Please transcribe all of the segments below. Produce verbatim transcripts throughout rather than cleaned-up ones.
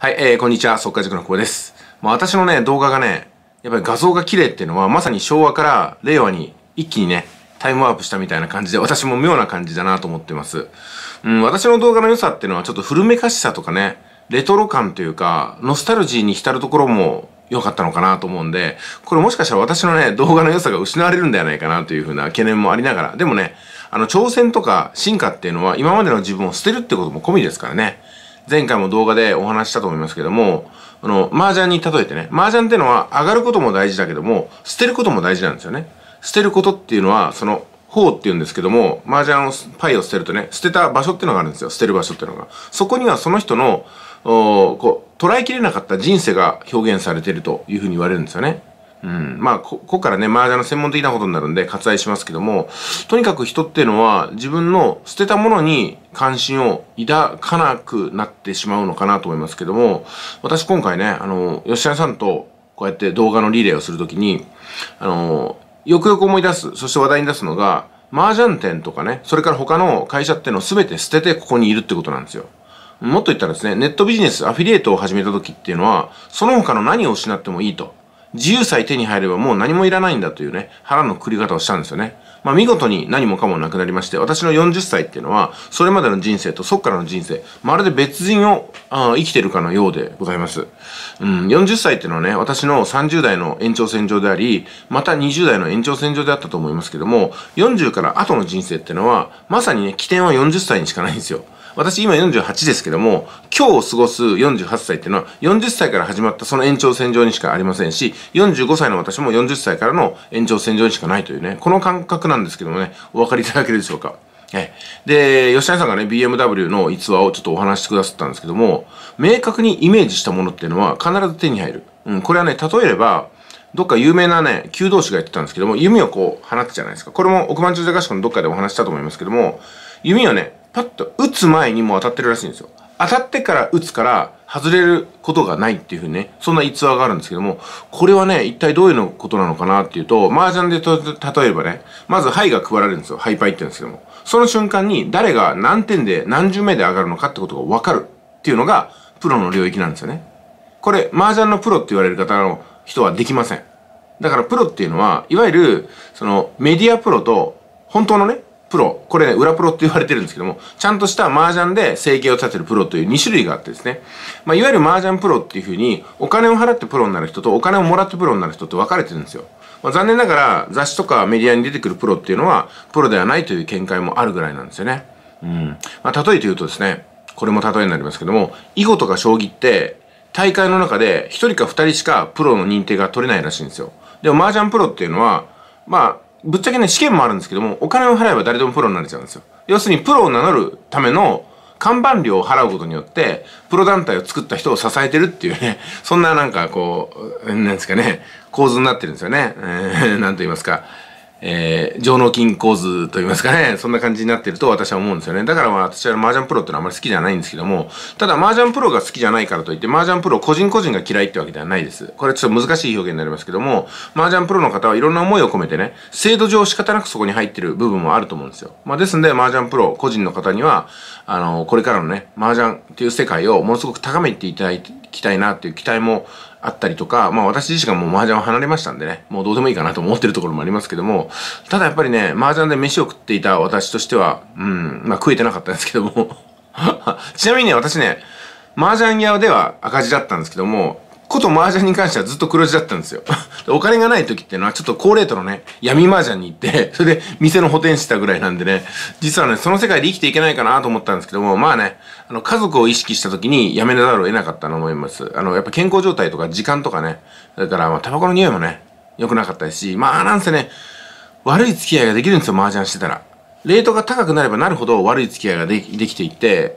はい、えー、こんにちは、速稼塾の久保です。まあ、私のね、動画がね、やっぱり画像が綺麗っていうのは、まさに昭和から令和に一気にね、タイムワープしたみたいな感じで、私も妙な感じだなと思ってます。うん、私の動画の良さっていうのは、ちょっと古めかしさとかね、レトロ感というか、ノスタルジーに浸るところも良かったのかなと思うんで、これもしかしたら私のね、動画の良さが失われるんではないかなというふうな懸念もありながら、でもね、あの、挑戦とか進化っていうのは、今までの自分を捨てるってことも込みですからね。前回も動画でお話ししたと思いますけども、あの、麻雀に例えてね、麻雀っていうのは上がることも大事だけども、捨てることも大事なんですよね。捨てることっていうのは、その、方っていうんですけども、麻雀を、パイを捨てるとね、捨てた場所っていうのがあるんですよ。捨てる場所っていうのが。そこにはその人の、おこう、捉えきれなかった人生が表現されているというふうに言われるんですよね。うん。まあ、こ、ここからね、麻雀の専門的なことになるんで割愛しますけども、とにかく人っていうのは自分の捨てたものに関心を抱かなくなってしまうのかなと思いますけども、私今回ね、あの、吉谷さんとこうやって動画のリレーをするときに、あの、よくよく思い出す、そして話題に出すのが、麻雀店とかね、それから他の会社っていうのを全て捨ててここにいるってことなんですよ。もっと言ったらですね、ネットビジネス、アフィリエイトを始めた時っていうのは、その他の何を失ってもいいと。自由さえ手に入ればもう何もいらないんだというね、腹のくくり方をしたんですよね。まあ見事に何もかもなくなりまして、私のよんじゅっさいっていうのは、それまでの人生とそっからの人生、まるで別人をあ生きてるかのようでございます。うん、よんじゅっさいっていうのはね、私のさんじゅう代の延長線上であり、またにじゅう代の延長線上であったと思いますけども、よんじゅうから後の人生っていうのは、まさにね、起点はよんじゅっさいにしかないんですよ。私今よんじゅうはちですけども、今日を過ごすよんじゅうはっさいっていうのはよんじゅっさいから始まったその延長線上にしかありませんし、よんじゅうごさいの私もよんじゅっさいからの延長線上にしかないというね、この感覚なんですけどもね、お分かりいただけるでしょうか。えで、吉谷さんがね、ビーエムダブリュー の逸話をちょっとお話してくださったんですけども、明確にイメージしたものっていうのは必ず手に入る。うん、これはね、例えれば、どっか有名なね、弓道士が言ってたんですけども、弓をこう放つじゃないですか。これも億万長者合宿のどっかでお話したと思いますけども、弓をね、パッと打つ前にもう当たってるらしいんですよ。当たってから打つから外れることがないっていうふうにね、そんな逸話があるんですけども、これはね、一体どういうのことなのかなっていうと、麻雀でと例えばね、まず牌が配られるんですよ。牌パイって言うんですけども。その瞬間に誰が何点で何十目で上がるのかってことが分かるっていうのがプロの領域なんですよね。これ、麻雀のプロって言われる方の人はできません。だからプロっていうのは、いわゆる、そのメディアプロと本当のね、プロ。これね、裏プロって言われてるんですけども、ちゃんとした麻雀で生計を立てるプロというに種類があってですね。まあ、いわゆる麻雀プロっていうふうに、お金を払ってプロになる人とお金をもらってプロになる人って分かれてるんですよ。まあ、残念ながら雑誌とかメディアに出てくるプロっていうのは、プロではないという見解もあるぐらいなんですよね。うん。まあ、例えて言うとですね、これも例えになりますけども、囲碁とか将棋って、大会の中でひとりかふたりしかプロの認定が取れないらしいんですよ。でも麻雀プロっていうのは、まあ、ぶっちゃけね、試験もあるんですけども、お金を払えば誰でもプロになれちゃうんですよ。要するに、プロを名乗るための看板料を払うことによって、プロ団体を作った人を支えてるっていうね、そんななんかこう、なんですかね、構図になってるんですよね。えー、なんと言いますか。えー、上納金構図と言いますかね、そんな感じになってると私は思うんですよね。だからまあ私は麻雀プロってのはあまり好きじゃないんですけども、ただ麻雀プロが好きじゃないからといって麻雀プロ個人個人が嫌いってわけではないです。これちょっと難しい表現になりますけども、麻雀プロの方はいろんな思いを込めてね、制度上仕方なくそこに入ってる部分もあると思うんですよ。まあですんで麻雀プロ個人の方には、あの、これからのね、麻雀っていう世界をものすごく高めていただきたいなっていう期待もあったりとか、まあ私自身がもう麻雀を離れましたんでね、もうどうでもいいかなと思ってるところもありますけども、ただやっぱりね、麻雀で飯を食っていた私としては、うん、まあ食えてなかったんですけども、ちなみにね、私ね、麻雀屋では赤字だったんですけども、こと麻雀に関してはずっと黒字だったんですよ。お金がない時っていうのはちょっと高レートのね、闇麻雀に行って、それで店の補填したぐらいなんでね、実はね、その世界で生きていけないかなと思ったんですけども、まあね、あの、家族を意識した時にやめざるを得なかったと思います。あの、やっぱ健康状態とか時間とかね、それからまあタバコの匂いもね、良くなかったですし、まあなんせね、悪い付き合いができるんですよ、麻雀してたら。レートが高くなればなるほど悪い付き合いができ、できていって、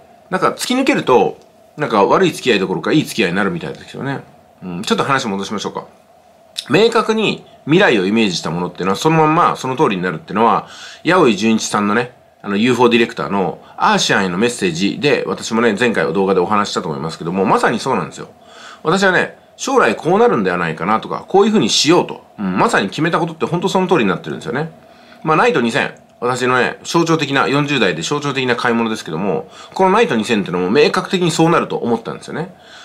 なんか突き抜けると、なんか悪い付き合いどころかいい付き合いになるみたいですよね。うん、ちょっと話戻しましょうか。明確に未来をイメージしたものっていうのはそのまんまその通りになるっていうのは、八尾井純一さんのね、あの ユーフォー ディレクターのアーシアンへのメッセージで、私もね、前回動画でお話したと思いますけども、まさにそうなんですよ。私はね、将来こうなるんではないかなとか、こういう風にしようと、うん、まさに決めたことって本当その通りになってるんですよね。まあ、ナイトにせん。私のね、象徴的な、よんじゅう代で象徴的な買い物ですけども、このナイトにせんっていうのも明確的にそうなると思ったんですよね。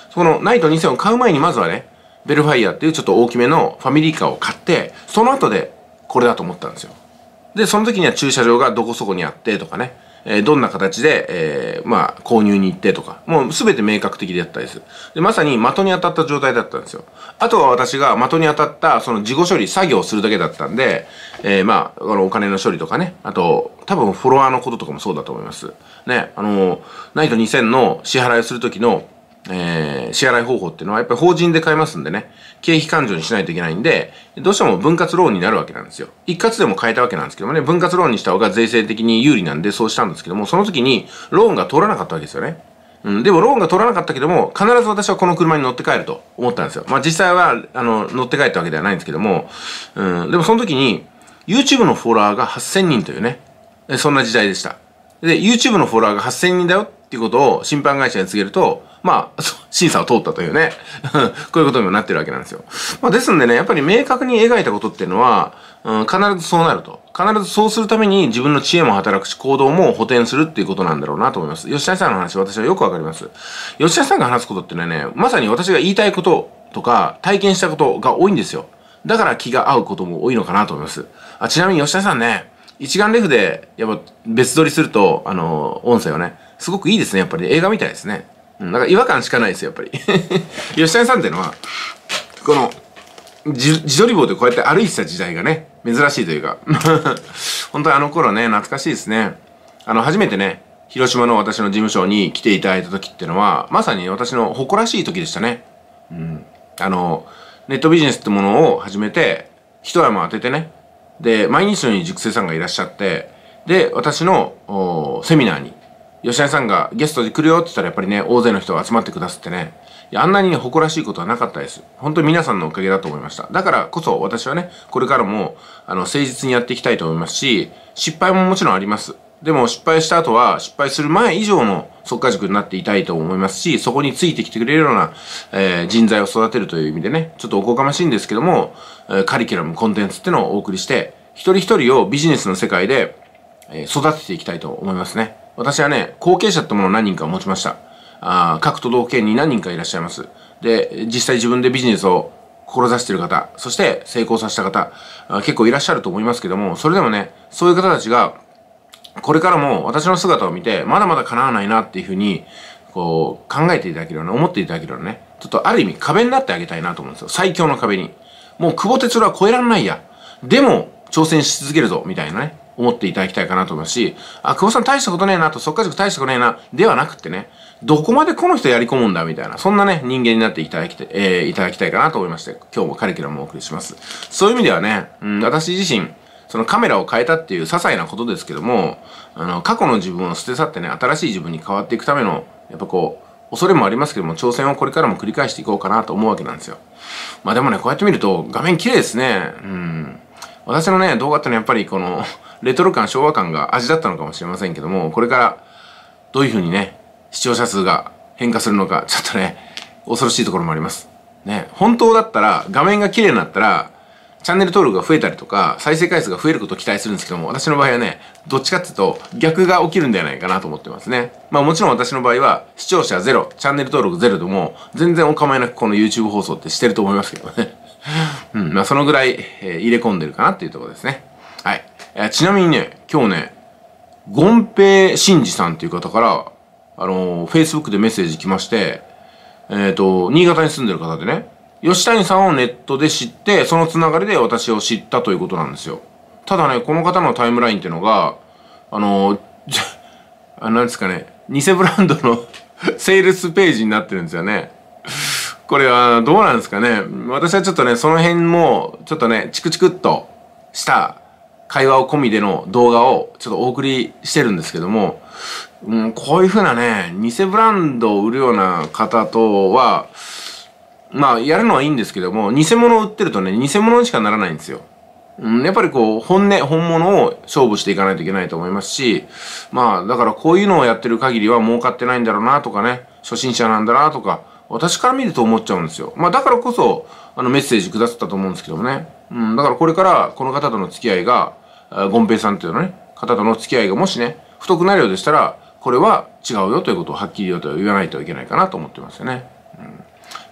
そのナイトにせんを買う前にまずはね、ベルファイアっていうちょっと大きめのファミリーカーを買って、その後でこれだと思ったんですよ。で、その時には駐車場がどこそこにあってとかね、えー、どんな形で、えー、まあ、購入に行ってとか、もうすべて明確的であったです。で、まさに的に当たった状態だったんですよ。あとは私が的に当たった、その事後処理、作業をするだけだったんで、えー、まあ、あの、お金の処理とかね、あと、多分フォロワーのこととかもそうだと思います。ね、あの、ナイトにせんの支払いをする時の、えー、支払い方法っていうのはやっぱり法人で買いますんでね、経費勘定にしないといけないんで、どうしても分割ローンになるわけなんですよ。一括でも買えたわけなんですけどもね、分割ローンにした方が税制的に有利なんでそうしたんですけども、その時にローンが通らなかったわけですよね。うん、でもローンが通らなかったけども、必ず私はこの車に乗って帰ると思ったんですよ。まあ実際は、あの、乗って帰ったわけではないんですけども、うん、でもその時に、YouTube のフォロワーがはっせんにんというね、そんな時代でした。で、YouTube のフォロワーがはっせんにんだよっていうことを審判会社に告げると、まあ、審査を通ったというね、こういうことにもなってるわけなんですよ。まあ、ですんでね、やっぱり明確に描いたことっていうのは、うん、必ずそうなると。必ずそうするために自分の知恵も働くし、行動も補填するっていうことなんだろうなと思います。吉谷さんの話、私はよくわかります。吉谷さんが話すことってのはね、まさに私が言いたいこととか、体験したことが多いんですよ。だから気が合うことも多いのかなと思います。あ、ちなみに吉谷さんね、一眼レフで、やっぱ別撮りすると、あの、音声をね、すごくいいですね。やっぱり映画みたいですね。うん、だから違和感しかないですよ、やっぱり。吉谷さんっていうのは、この、自撮り棒でこうやって歩いてた時代がね、珍しいというか、本当にあの頃ね、懐かしいですね。あの、初めてね、広島の私の事務所に来ていただいた時っていうのは、まさに私の誇らしい時でしたね。うん。あの、ネットビジネスってものを始めて、一山当ててね、で、毎日のように塾生さんがいらっしゃって、で、私のセミナーに、吉谷さんがゲストで来るよって言ったらやっぱりね、大勢の人が集まってくださってね、いやあんなにね、誇らしいことはなかったです。本当に皆さんのおかげだと思いました。だからこそ私はね、これからも、あの、誠実にやっていきたいと思いますし、失敗ももちろんあります。でも失敗した後は、失敗する前以上の速稼塾になっていたいと思いますし、そこについてきてくれるような、えー、人材を育てるという意味でね、ちょっとおこがましいんですけども、えー、カリキュラム、コンテンツっていうのをお送りして、一人一人をビジネスの世界で、えー、育てていきたいと思いますね。私はね、後継者ってものを何人か持ちました。あ各都道府県に何人かいらっしゃいます。で、実際自分でビジネスを志している方、そして成功させた方、結構いらっしゃると思いますけども、それでもね、そういう方たちが、これからも私の姿を見て、まだまだ叶わないなっていうふうに、こう、考えていただけるような、思っていただけるようなね、ちょっとある意味壁になってあげたいなと思うんですよ。最強の壁に。もう久保哲郎は超えらんないや。でも、挑戦し続けるぞ、みたいなね。思っていただきたいかなと思いますし、あ、久保さん大したことねえなと、速稼塾大したことねえな、ではなくってね、どこまでこの人やり込むんだみたいな、そんなね、人間になっていただきたい、えー、いただきたいかなと思いまして、今日もカリキュラムをお送りします。そういう意味ではね、うん、私自身、そのカメラを変えたっていう些細なことですけども、あの、過去の自分を捨て去ってね、新しい自分に変わっていくための、やっぱこう、恐れもありますけども、挑戦をこれからも繰り返していこうかなと思うわけなんですよ。まあでもね、こうやって見ると、画面綺麗ですね。うん。私のね、動画ってのはやっぱりこの、レトロ感、昭和感が味だったのかもしれませんけども、これからどういう風にね、視聴者数が変化するのか、ちょっとね、恐ろしいところもあります。ね、本当だったら、画面が綺麗になったら、チャンネル登録が増えたりとか、再生回数が増えることを期待するんですけども、私の場合はね、どっちかっていうと、逆が起きるんではないかなと思ってますね。まあもちろん私の場合は、視聴者ゼロ、チャンネル登録ゼロでも、全然お構いなくこの YouTube 放送ってしてると思いますけどね。うん、まあそのぐらい、えー、入れ込んでるかなっていうところですね。はい。えー、ちなみにね、今日ね、権平真二さんっていう方から、あのー、Facebook でメッセージ来まして、えっと、新潟に住んでる方でね、吉谷さんをネットで知って、そのつながりで私を知ったということなんですよ。ただね、この方のタイムラインっていうのが、あのー、あなんですかね、偽ブランドのセールスページになってるんですよね。これはどうなんですかね。私はちょっとね、その辺も、ちょっとね、チクチクっとした会話を込みでの動画をちょっとお送りしてるんですけども、うん、こういうふうなね、偽ブランドを売るような方とは、まあ、やるのはいいんですけども、偽物を売ってるとね、偽物にしかならないんですよ。うん、やっぱりこう、本音、本物を勝負していかないといけないと思いますし、まあ、だからこういうのをやってる限りは儲かってないんだろうなとかね、初心者なんだなとか、私から見ると思っちゃうんですよ。まあだからこそ、あのメッセージくださったと思うんですけどもね。うん、だからこれからこの方との付き合いが、権平さんというのね、方との付き合いがもしね、太くなるようでしたら、これは違うよということをはっきり言うと言わないといけないかなと思ってますよね。うん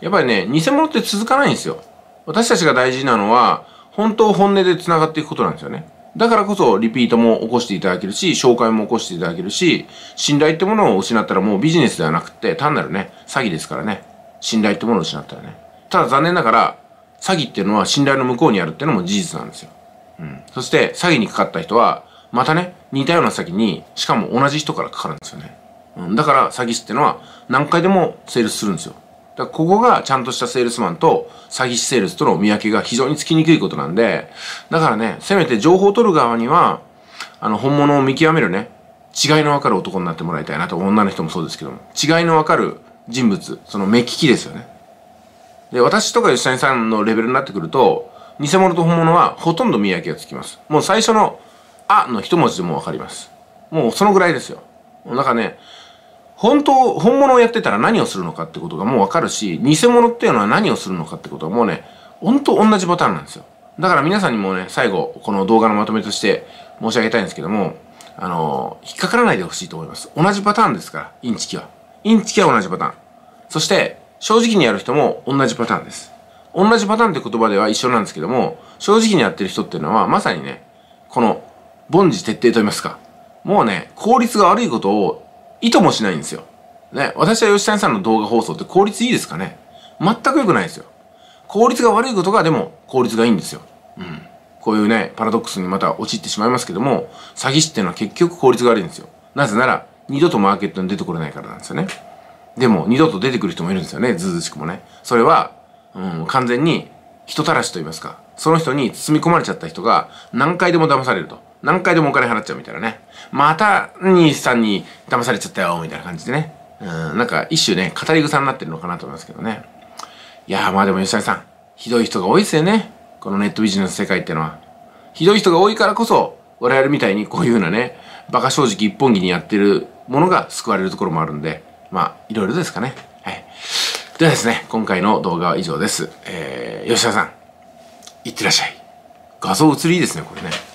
やっぱりね、偽物って続かないんですよ。私たちが大事なのは、本当本音で繋がっていくことなんですよね。だからこそリピートも起こしていただけるし、紹介も起こしていただけるし、信頼ってものを失ったらもうビジネスではなくて単なるね、詐欺ですからね。信頼ってものを失ったらね。ただ残念ながら、詐欺っていうのは信頼の向こうにあるっていうのも事実なんですよ。うん。そして詐欺にかかった人は、またね、似たような詐欺に、しかも同じ人からかかるんですよね。うん。だから詐欺師っていうのは何回でもセールスするんですよ。だからここがちゃんとしたセールスマンと詐欺師セールスとの見分けが非常につきにくいことなんで、だからね、せめて情報を取る側には、あの、本物を見極めるね、違いのわかる男になってもらいたいなと、女の人もそうですけども、違いのわかる人物、その目利きですよね。で、私とか吉谷さんのレベルになってくると、偽物と本物はほとんど見分けがつきます。もう最初の、あの一文字でもわかります。もうそのぐらいですよ。だからね、本当、本物をやってたら何をするのかってことがもうわかるし、偽物っていうのは何をするのかってことはもうね、本当同じパターンなんですよ。だから皆さんにもね、最後、この動画のまとめとして申し上げたいんですけども、あのー、引っかからないでほしいと思います。同じパターンですから、インチキは。インチキは同じパターン。そして、正直にやる人も同じパターンです。同じパターンって言葉では一緒なんですけども、正直にやってる人っていうのは、まさにね、この、凡事徹底と言いますか。もうね、効率が悪いことを意図もしないんですよ。ね、私は吉谷さんの動画放送って効率いいですかね？全く良くないですよ。効率が悪いことがでも効率がいいんですよ。うん。こういうね、パラドックスにまた陥ってしまいますけども、詐欺師っていうのは結局効率が悪いんですよ。なぜなら、二度とマーケットに出てこれないからなんですよね。でも、二度と出てくる人もいるんですよね、ずうずうしくもね。それは、うん、完全に人たらしと言いますか。その人に包み込まれちゃった人が何回でも騙されると。何回でもお金払っちゃうみたいなね。また、兄さんに騙されちゃったよ、みたいな感じでね。うん、なんか一種ね、語り草になってるのかなと思いますけどね。いやー、まあでも吉谷さん、ひどい人が多いですよね。このネットビジネスの世界っていうのは。ひどい人が多いからこそ、我々みたいにこういうようなね、馬鹿正直一本気にやってるものが救われるところもあるんで、まあ、いろいろですかね。はい。ではですね、今回の動画は以上です。えー、吉田さん、いってらっしゃい。画像映りいいですね、これね。